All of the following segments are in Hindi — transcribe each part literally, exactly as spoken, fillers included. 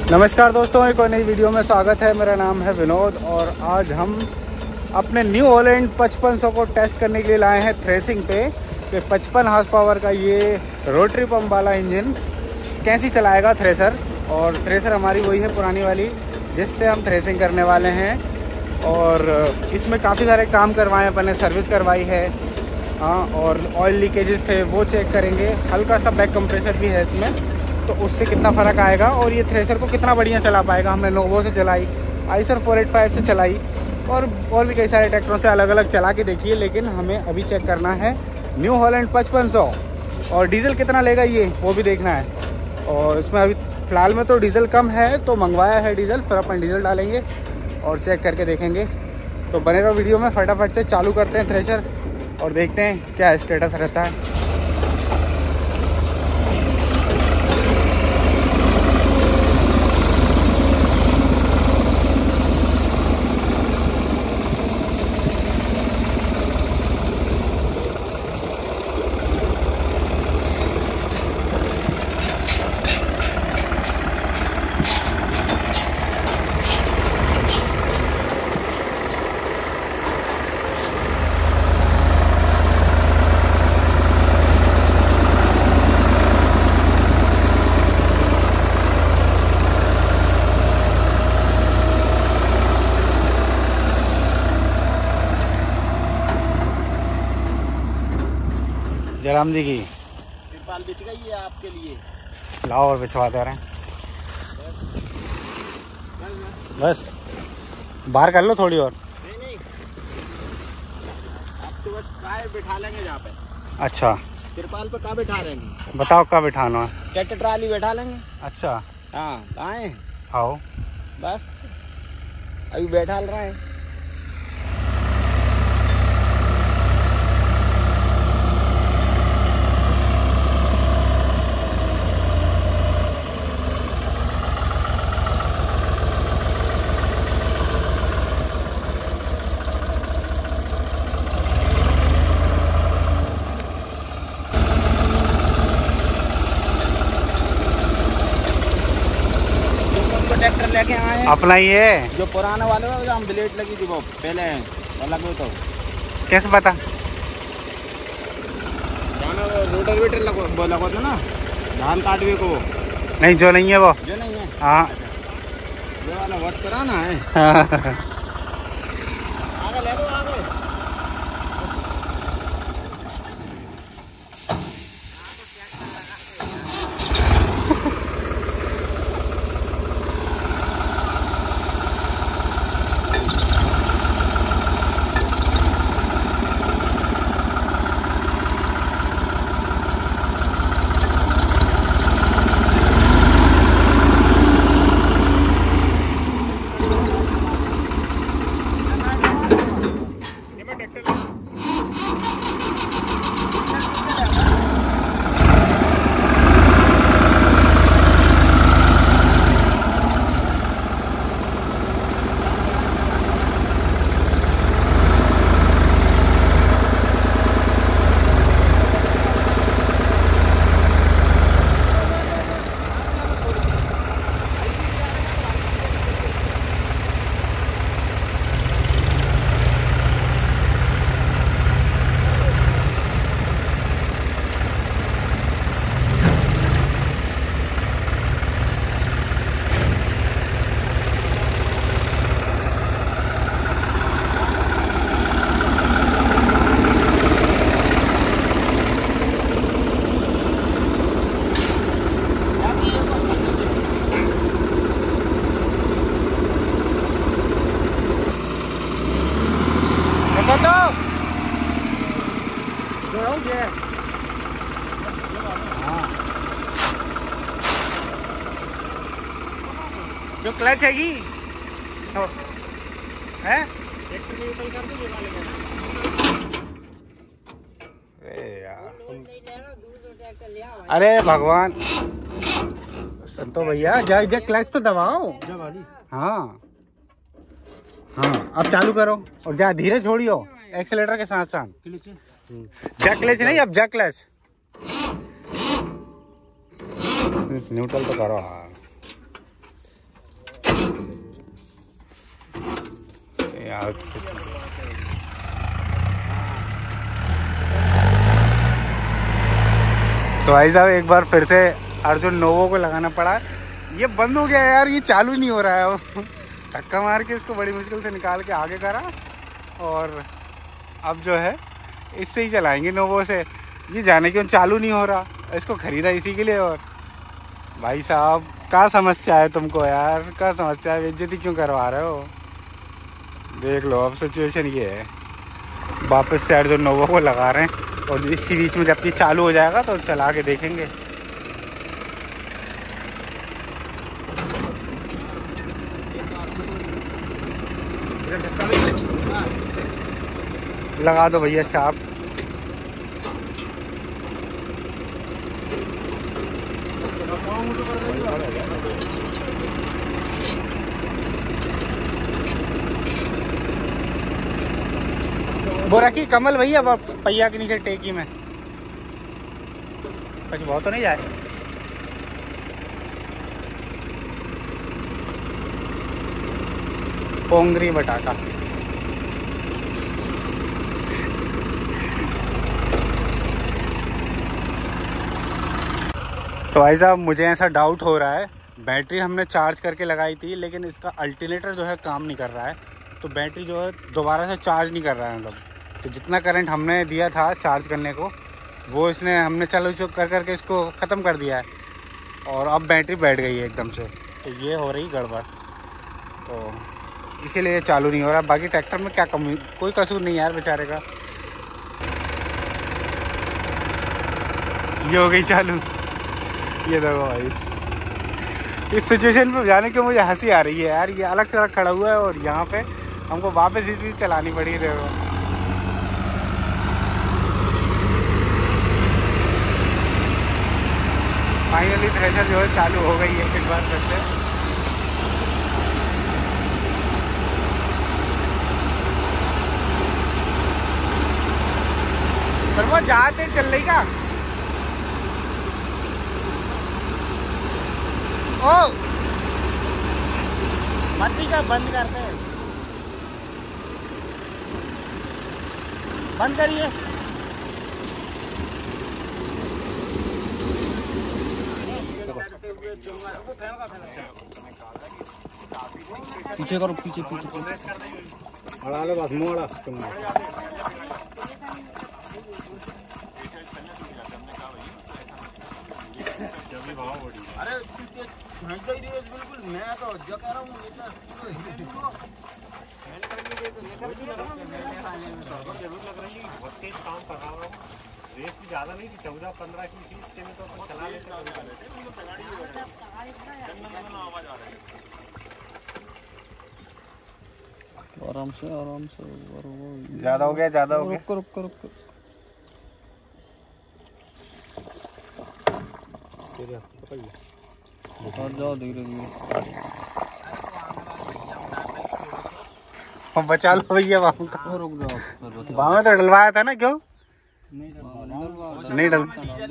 नमस्कार दोस्तों, एक और नई वीडियो में स्वागत है। मेरा नाम है विनोद और आज हम अपने न्यू हॉलैंड पचपन सौ को टेस्ट करने के लिए लाए हैं थ्रेसिंग पे कि पचपन हार्स पावर का ये रोटरी पंप वाला इंजन कैसी चलाएगा थ्रेसर। और थ्रेसर हमारी वही है पुरानी वाली जिससे हम थ्रेसिंग करने वाले हैं। और इसमें काफ़ी सारे काम करवाए अपन ने, सर्विस करवाई है हाँ, और ऑयल लीकेजेस थे वो चेक करेंगे। हल्का सा बैक कंप्रेसर भी है इसमें, तो उससे कितना फ़र्क आएगा और ये थ्रेसर को कितना बढ़िया चला पाएगा। हमने नोवो से चलाई, आइसर फोर एट फाइव से चलाई और और भी कई सारे ट्रैक्टरों से अलग अलग चला के देखिए। लेकिन हमें अभी चेक करना है न्यू हॉलैंड पचपन सौ और डीजल कितना लेगा ये वो भी देखना है। और इसमें अभी फ़िलहाल में तो डीजल कम है तो मंगवाया है डीजल, फिर अपन डीजल डालेंगे और चेक करके देखेंगे। तो बने रहो वीडियो में। फटाफट से चालू करते हैं थ्रेसर और देखते हैं क्या स्टेटस रहता है। जयराम जी की तिरपाल बिछ गई है आपके लिए। लाओ और बिछवाते रहे। बस बाहर कर लो थोड़ी और। नहीं नहीं, आप तो बस काय बिठा लेंगे जहाँ पे। अच्छा, तिरपाल पे कहाँ बिठा रहेंगे? बताओ कहाँ बिठाना है। ट्रैक्टर ट्राली बैठा लेंगे। अच्छा हाँ आए आओ। बस अभी बैठा रहा है। ट्रैक्टर लेके आए हैं अपना ही है जो पुराने वाले में हम ब्लेड लगी थी वो पहले लगे तो कैसे पता? जाना रोटर वेटर लगो वो लगो था ना धान काटवे को। वो नहीं, जो नहीं है वो जो नहीं है हाँ ये वाला बहुत पुराना है। आगे ले लो आगे। जो क्लच हैगी है अरे भगवान संतो भैया, जा जा क्लच तो दबाओ। हाँ हाँ अब चालू करो और जा धीरे छोड़ियो एक्सेलेटर के साथ साथ। जा क्लच नहीं, अब जा क्लच न्यूट्रल तो करो। हाँ यार तो भाई साहब एक बार फिर से अर्जुन नोवो को लगाना पड़ा। ये बंद हो गया यार, ये चालू नहीं हो रहा है। धक्का मार के इसको बड़ी मुश्किल से निकाल के आगे करा और अब जो है इससे ही चलाएंगे नोवो से। ये जाने क्यों चालू नहीं हो रहा, इसको ख़रीदा इसी के लिए। और भाई साहब क्या समस्या है तुमको यार, क्या समस्या है, बेइज्जती क्यों करवा रहे हो? देख लो अब सिचुएशन ये है, वापस से अर्जुन नोवो को लगा रहे हैं और इसी बीच में जब ये चालू हो जाएगा तो चला के देखेंगे। लगा दो भैया शार्प। वो रखी कमल भैया पहिया के नीचे टेकी में, कुछ बहुत तो नहीं जाए। पोंगरी बटाटा तो भाई साहब मुझे ऐसा डाउट हो रहा है, बैटरी हमने चार्ज करके लगाई थी लेकिन इसका अल्टरनेटर जो है काम नहीं कर रहा है। तो बैटरी जो है दोबारा से चार्ज नहीं कर रहा है, मतलब तो जितना करंट हमने दिया था चार्ज करने को वो इसने हमने चालू कर करके इसको ख़त्म कर दिया है और अब बैटरी बैठ गई है एकदम से। तो ये हो रही गड़बड़, तो इसीलिए चालू नहीं हो रहा। बाकी ट्रैक्टर में क्या कमी, कोई कसूर नहीं यार बेचारे का। ये हो गई चालू। ये देखो भाई, इस सिचुएशन पे जाने के मुझे हंसी आ रही है यार। ये अलग से अलग खड़ा हुआ है और यहाँ पे हमको वापस इसी चलानी पड़ी। देखो फाइनली थ्रेशर जो है चालू हो गई है एक बार फिर से। पर वो जाते चल रही का ओ बंदी का बंद करते हैं, बंद करिए। पीछे करो, पीछे पीछे पीछे अड़ा लो बस मोड़ा तुम। अरे बिल्कुल मैं तो जो कह रहा हूँ जरूर लग रही है, बहुत तेज काम कर रहा हूँ। रेस भी ज़्यादा नहीं थी, चौदह पंद्रह की थी, इसके में तो अपन चला लेते आराम से आराम से। ज़्यादा हो गया, ज़्यादा हो गया। रुक रुक रुक और जाओ धीरे धीरे। बचा लो भैया बाबू का। रुक जाओ, बाबू में तो डलवाया था ना, क्यों नहीं डल?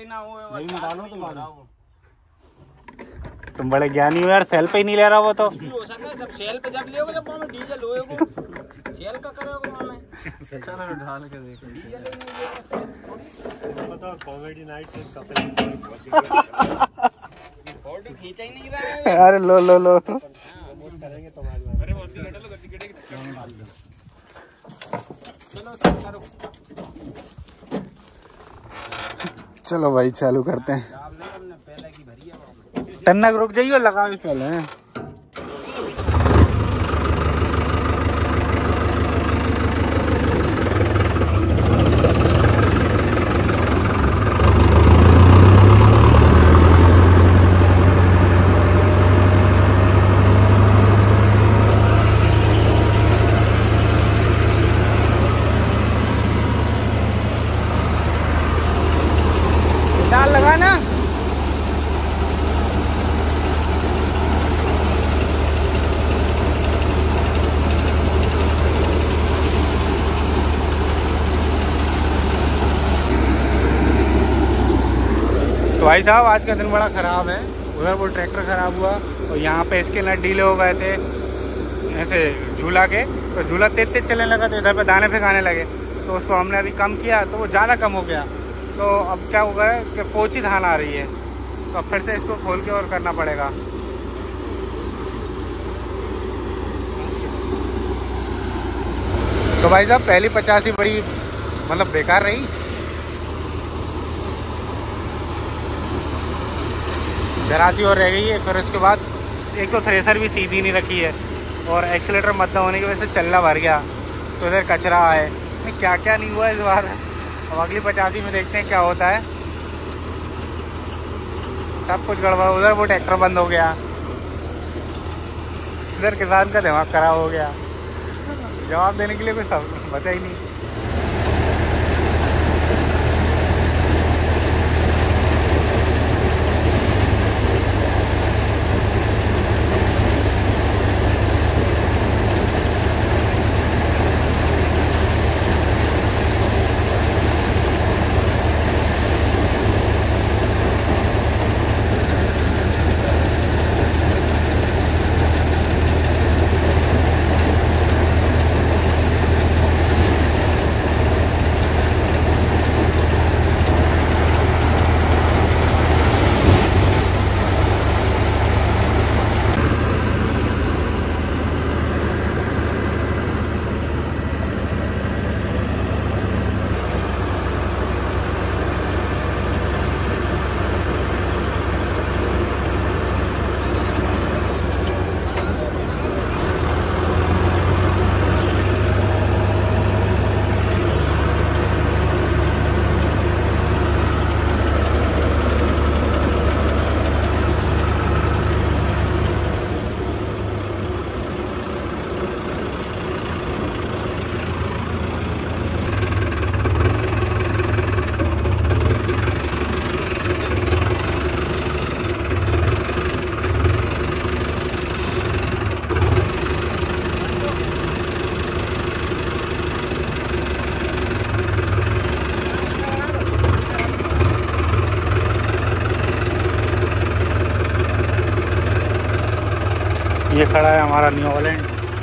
तुम बड़े ज्ञानी हो यार, सेल पे ही नहीं ले रहा वो तो। हो सका जब सेल पे जब लियोगे जब में डीजल होएगा सेल का करोगे वहां में। चलो ढाल के देखो डीजल नहीं पता। कॉमेडी नाइट से कपल फोटो खींचा ही नहीं रहा है। अरे लो लो लो करेंगे तो अरे बहुत ही लटल गति गिटे चलो करो। चलो भाई चालू करते हैं। तन्नक रुक जाइए, लगाओ पहले। डाल लगाना। तो भाई साहब आज का दिन बड़ा ख़राब है। उधर वो ट्रैक्टर ख़राब हुआ और यहाँ पे इसके नट ढीले हो गए थे। ऐसे झूला के, तो झूला तेज तेज चलने लगा तो इधर पे दाने फेंकाने लगे, तो उसको हमने अभी कम किया तो वो ज़्यादा कम हो गया। तो अब क्या होगा है कि पोची धान आ रही है, तो अब फिर से इसको खोल के और करना पड़ेगा। तो भाई साहब पहली पचासी बड़ी मतलब बेकार रही। जरासी और रह गई है। फिर उसके बाद एक तो थ्रेसर भी सीधी नहीं रखी है और एक्सीलेटर मद्दा होने की वजह से चलना भर गया, तो इधर कचरा है। क्या क्या नहीं हुआ इस बार। अब अगली पचासी में देखते हैं क्या होता है। सब कुछ गड़बड़। उधर वो ट्रैक्टर बंद हो गया, इधर किसान का दिमाग खराब हो गया, जवाब देने के लिए कोई सब बचा ही नहीं। ये खड़ा है हमारा न्यू हॉलैंड।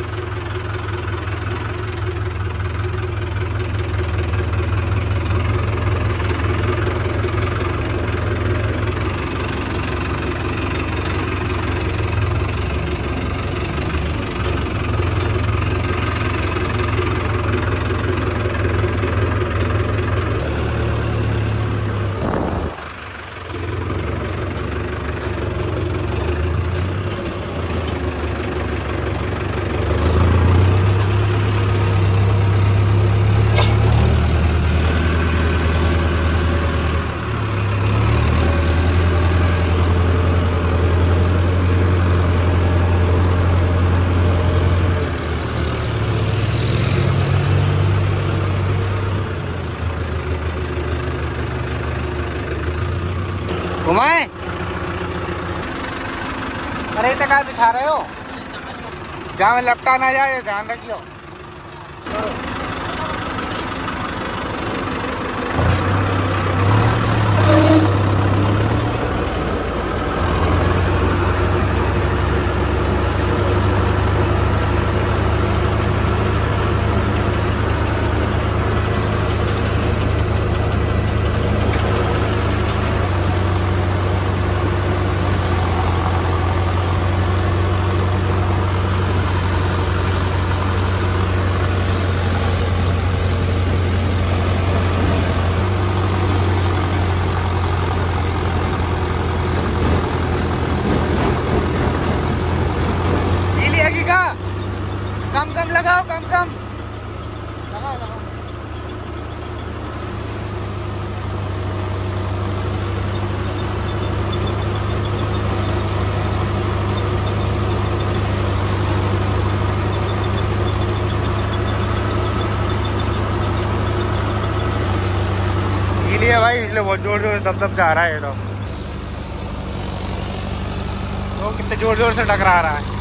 घुमाए। अरे इतना क्या बिछा रहे हो, जहाँ में लपटा ना जाए ध्यान रखियो। कम कम लगाओ, कम कम लगाओ लगाओ। इसीलिए भाई, इसलिए बहुत जोर जोर से दब दब जा रहा है ये तो। तो कितने जोर जोर से टकरा रहा है।